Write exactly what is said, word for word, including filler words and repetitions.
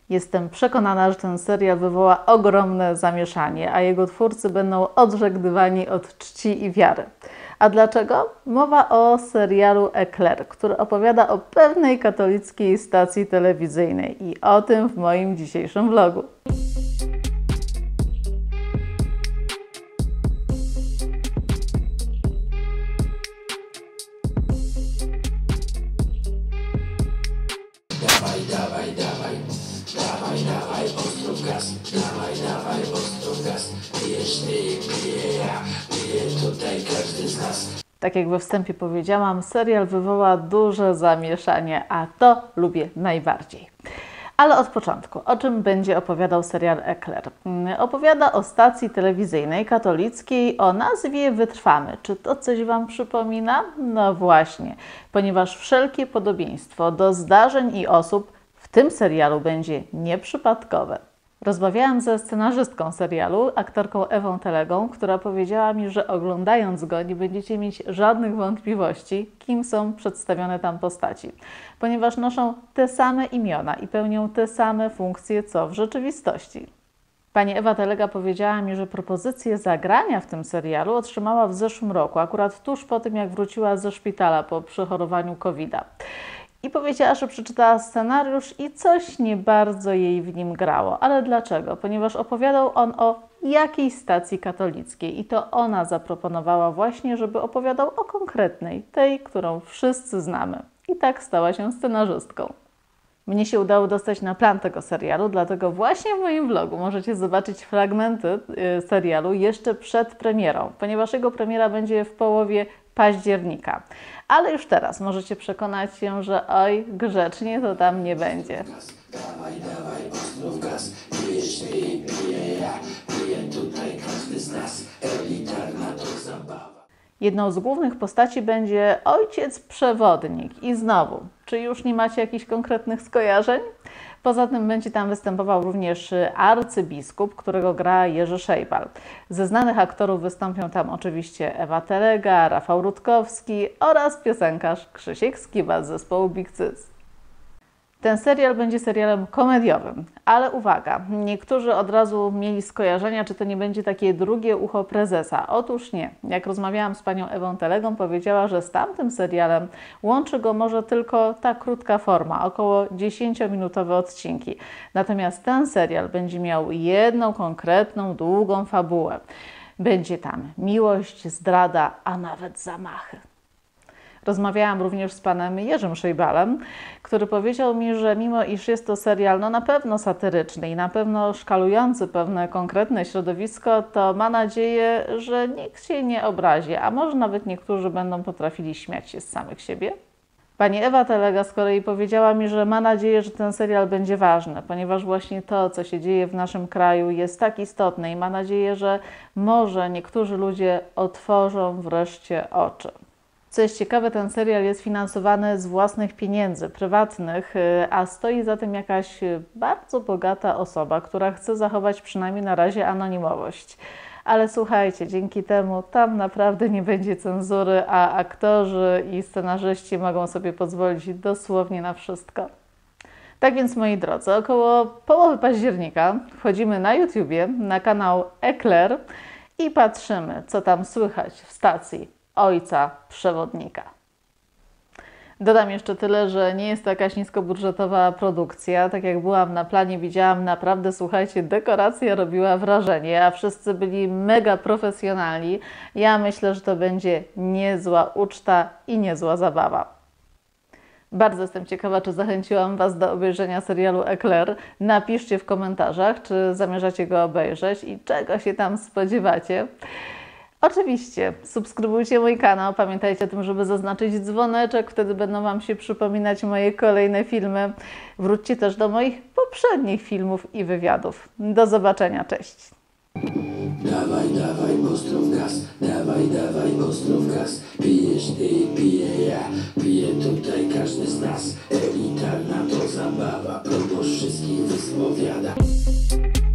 Jestem przekonana, że ten serial wywoła ogromne zamieszanie, a jego twórcy będą odżegnywani od czci i wiary. A dlaczego? Mowa o serialu Eclair, który opowiada o pewnej katolickiej stacji telewizyjnej i o tym w moim dzisiejszym vlogu. Dawaj, dawaj, dawaj, dawaj, dawaj, ostro gaz, dawaj, dawaj, ostro gaz, pijesz ty, piję ja, pije tutaj każdy z nas. Tak jak we wstępie powiedziałam, serial wywoła duże zamieszanie, a to lubię najbardziej. Ale od początku, o czym będzie opowiadał serial Eclair? Opowiada o stacji telewizyjnej katolickiej o nazwie Wytrwamy. Czy to coś Wam przypomina? No właśnie, ponieważ wszelkie podobieństwo do zdarzeń i osób w tym serialu będzie nieprzypadkowe. Rozmawiałam ze scenarzystką serialu, aktorką Ewą Telegą, która powiedziała mi, że oglądając go nie będziecie mieć żadnych wątpliwości, kim są przedstawione tam postaci, ponieważ noszą te same imiona i pełnią te same funkcje, co w rzeczywistości. Pani Ewa Telega powiedziała mi, że propozycję zagrania w tym serialu otrzymała w zeszłym roku, akurat tuż po tym, jak wróciła ze szpitala po przechorowaniu kowida. I powiedziała, że przeczytała scenariusz i coś nie bardzo jej w nim grało. Ale dlaczego? Ponieważ opowiadał on o jakiejś stacji katolickiej i to ona zaproponowała właśnie, żeby opowiadał o konkretnej, tej, którą wszyscy znamy. I tak stała się scenarzystką. Mnie się udało dostać na plan tego serialu, dlatego właśnie w moim vlogu możecie zobaczyć fragmenty serialu jeszcze przed premierą, ponieważ jego premiera będzie w połowie października. Ale już teraz możecie przekonać się, że oj, grzecznie to tam nie będzie. Dawaj, dawaj, ostro gaz, pijesz ty, piję ja, pije tutaj każdy z nas, elitarna to zabawa. Jedną z głównych postaci będzie ojciec przewodnik. I znowu, czy już nie macie jakichś konkretnych skojarzeń? Poza tym będzie tam występował również arcybiskup, którego gra Jerzy Szejbal. Ze znanych aktorów wystąpią tam oczywiście Ewa Telega, Rafał Rutkowski oraz piosenkarz Krzysiek Skiba z zespołu Big Cyz. Ten serial będzie serialem komediowym, ale uwaga, niektórzy od razu mieli skojarzenia, czy to nie będzie takie drugie ucho prezesa. Otóż nie. Jak rozmawiałam z panią Ewą Telegą, powiedziała, że z tamtym serialem łączy go może tylko ta krótka forma, około dziesięciominutowe odcinki. Natomiast ten serial będzie miał jedną konkretną, długą fabułę. Będzie tam miłość, zdrada, a nawet zamachy. Rozmawiałam również z panem Jerzym Szejbalem, który powiedział mi, że mimo iż jest to serial no na pewno satyryczny i na pewno szkalujący pewne konkretne środowisko, to ma nadzieję, że nikt się nie obrazi, a może nawet niektórzy będą potrafili śmiać się z samych siebie. Pani Ewa Telega z kolei powiedziała mi, że ma nadzieję, że ten serial będzie ważny, ponieważ właśnie to, co się dzieje w naszym kraju, jest tak istotne i ma nadzieję, że może niektórzy ludzie otworzą wreszcie oczy. Co jest ciekawe, ten serial jest finansowany z własnych pieniędzy, prywatnych, a stoi za tym jakaś bardzo bogata osoba, która chce zachować przynajmniej na razie anonimowość. Ale słuchajcie, dzięki temu tam naprawdę nie będzie cenzury, a aktorzy i scenarzyści mogą sobie pozwolić dosłownie na wszystko. Tak więc, moi drodzy, około połowy października wchodzimy na YouTubie, na kanał Eclair i patrzymy, co tam słychać w stacji ojca przewodnika. Dodam jeszcze tyle, że nie jest to jakaś niskobudżetowa produkcja. Tak jak byłam na planie, widziałam naprawdę, słuchajcie, dekoracja robiła wrażenie, a wszyscy byli mega profesjonalni. Ja myślę, że to będzie niezła uczta i niezła zabawa. Bardzo jestem ciekawa, czy zachęciłam Was do obejrzenia serialu Eclair. Napiszcie w komentarzach, czy zamierzacie go obejrzeć i czego się tam spodziewacie. Oczywiście, subskrybujcie mój kanał, pamiętajcie o tym, żeby zaznaczyć dzwoneczek, wtedy będą Wam się przypominać moje kolejne filmy. Wróćcie też do moich poprzednich filmów i wywiadów. Do zobaczenia, cześć! Dawaj, dawaj, ostro gaz, dawaj, dawaj, ostro gaz, pijesz ty, piję ja, pije tutaj każdy z nas, elitarna to zabawa, proboszcz wszystkich wyspowiada.